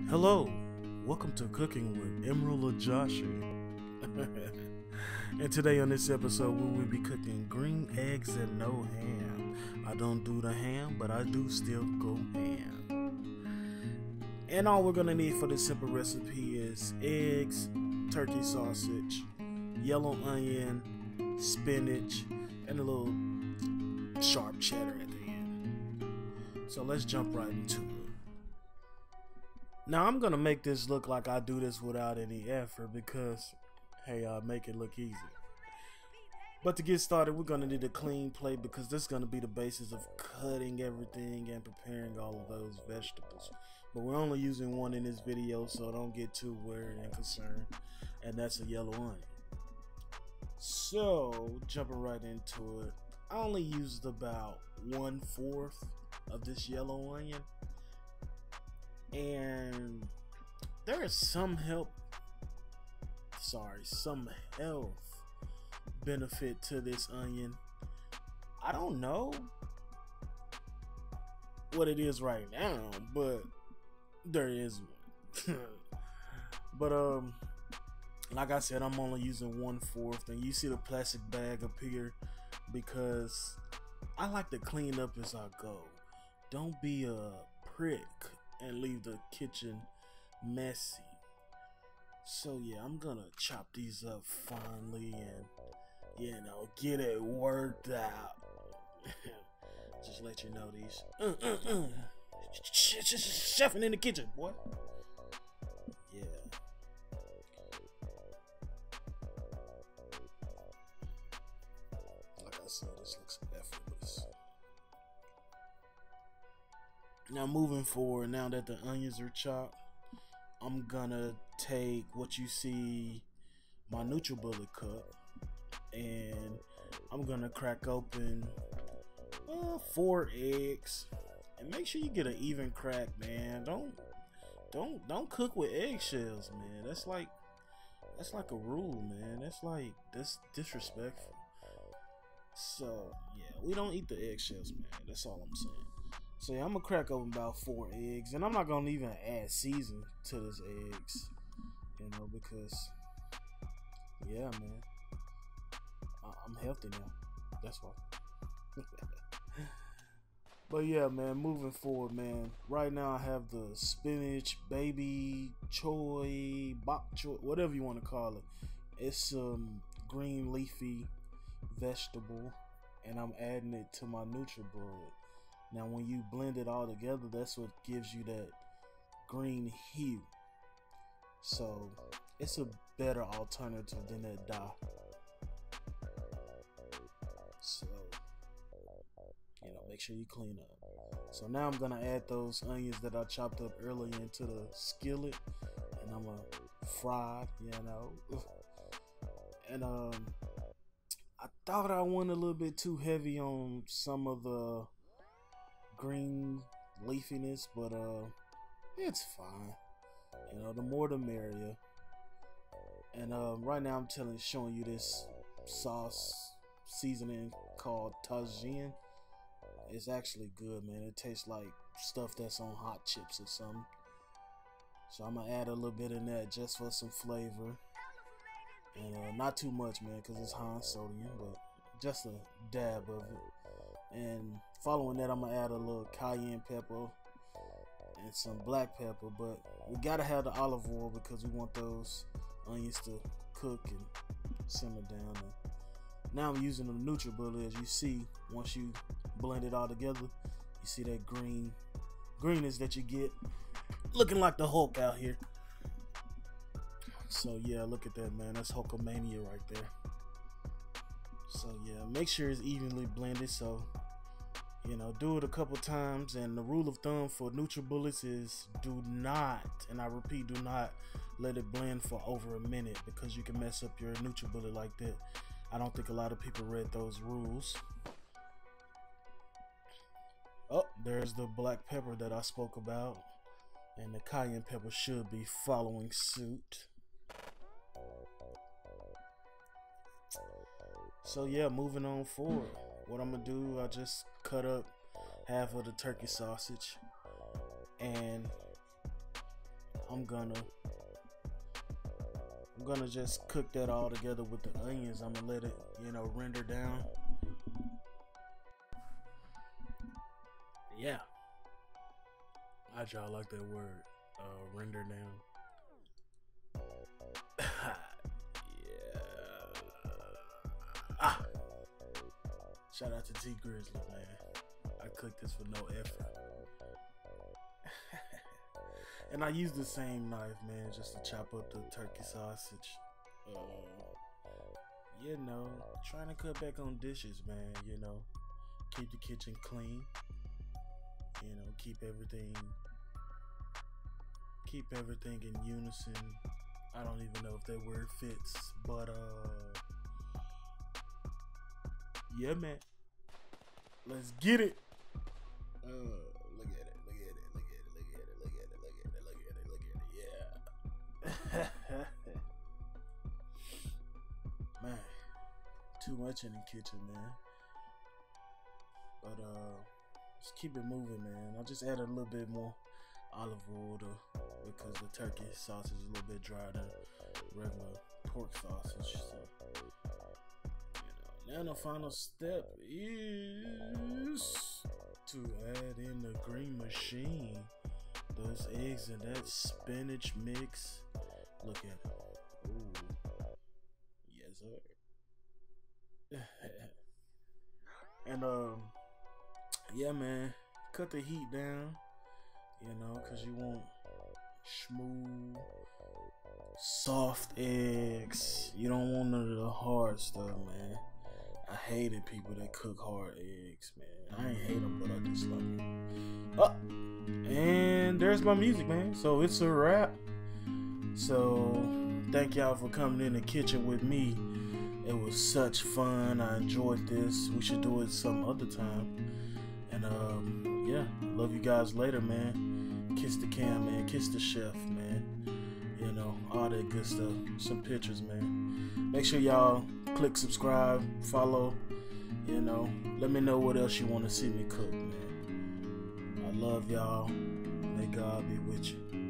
Hello, welcome to Cooking with Emerald Ajashi. And today on this episode, we will be cooking green eggs and no ham. I don't do the ham, but I do still go ham. And all we're gonna need for this simple recipe is eggs, turkey sausage, yellow onion, spinach, and a little sharp cheddar at the end. So let's jump right into it. Now I'm gonna make this look like I do this without any effort because, hey, I make it look easy. But to get started, we're gonna need a clean plate because this is gonna be the basis of cutting everything and preparing all of those vegetables. But we're only using one in this video, so don't get too worried and concerned. And that's a yellow onion. So jumping right into it, I only used about 1/4 of this yellow onion. And there is some health benefit to this onion. I don't know what it is right now, but there is one. But like I said, I'm only using 1/4, and you see the plastic bag up here because I like to clean up as I go. Don't be a prick and leave the kitchen messy. So yeah, I'm gonna chop these up finely and, get it worked out. Just let you know these chefing in the kitchen, boy. Yeah. Like I said, this looks effortless. Now moving forward, now that the onions are chopped, I'm gonna take what you see, my NutriBullet cup, and I'm gonna crack open 4 eggs, and make sure you get an even crack, man. Don't cook with eggshells, man. That's like a rule, man. That's disrespectful. So yeah, we don't eat the eggshells, man. That's all I'm saying. So yeah, I'm gonna crack open about 4 eggs, and I'm not gonna even add seasoning to this eggs, because yeah, man, I'm healthy now. That's why. But yeah, man, moving forward, man. Right now I have the spinach, baby choy, bok choy, whatever you want to call it. It's some green leafy vegetable, and I'm adding it to my NutriBullet. Now when you blend it all together, that's what gives you that green hue. So it's a better alternative than that dye. So, make sure you clean up. So now I'm gonna add those onions that I chopped up earlier into the skillet, and I'm gonna fry, And I thought I went a little bit too heavy on some of the green leafiness, but it's fine. The more the merrier. And right now I'm showing you this sauce seasoning called Tajin. It's actually good, man. It tastes like stuff that's on hot chips or something. So I'm gonna add a little bit in that just for some flavor, and not too much, man, because it's high in sodium, but just a dab of it. And following that, I'm gonna add a little cayenne pepper and some black pepper, but we gotta have the olive oil because we want those onions to cook and simmer down. And now I'm using the NutriBullet. As you see, once you blend it all together, you see that greenness that you get, looking like the Hulk out here. So yeah, look at that, man. That's Hulkamania right there. So yeah, make sure it's evenly blended. So do it a couple times. And the rule of thumb for NutriBullets is do not, and I repeat, do not let it blend for over a minute, because you can mess up your NutriBullet like that. I don't think a lot of people read those rules. Oh, there's the black pepper that I spoke about, and the cayenne pepper should be following suit. So yeah, moving on forward, what I'm gonna do, I just cut up half of the turkey sausage, and I'm gonna just cook that all together with the onions. I'm gonna let it, you know, render down. Yeah. How'd y'all like that word? Render down. Yeah. Ah. Shout out to T Grizzly, man. I cooked this for no effort. And I use the same knife, man, just to chop up the turkey sausage. You know, trying to cut back on dishes, man, you know. Keep the kitchen clean. You know, keep everything in unison. I don't even know if that word fits, but yeah, man. Let's get it. Look at it. Yeah. Man, too much in the kitchen, man. But just keep it moving, man. I just added a little bit more olive oil because the turkey sausage is a little bit drier than regular pork sausage. So, you know, now the final step is to add in the green machine, those eggs and that spinach mix. Look at it. Ooh. Yes, sir. And yeah, man, cut the heat down, you know, cause you want smooth, soft eggs. You don't want none of the hard stuff, man. I hated people that cook hard eggs, man. I ain't hate them, but I just like them. Oh, and there's my music, man. So it's a wrap. So thank y'all for coming in the kitchen with me. It was such fun. I enjoyed this. We should do it some other time. And yeah, love you guys later, man. Kiss the cam, man. Kiss the chef, man. You know, all that good stuff. Some pictures, man. Make sure y'all click subscribe, follow. You know, let me know what else you want to see me cook, man. I love y'all. May God be with you.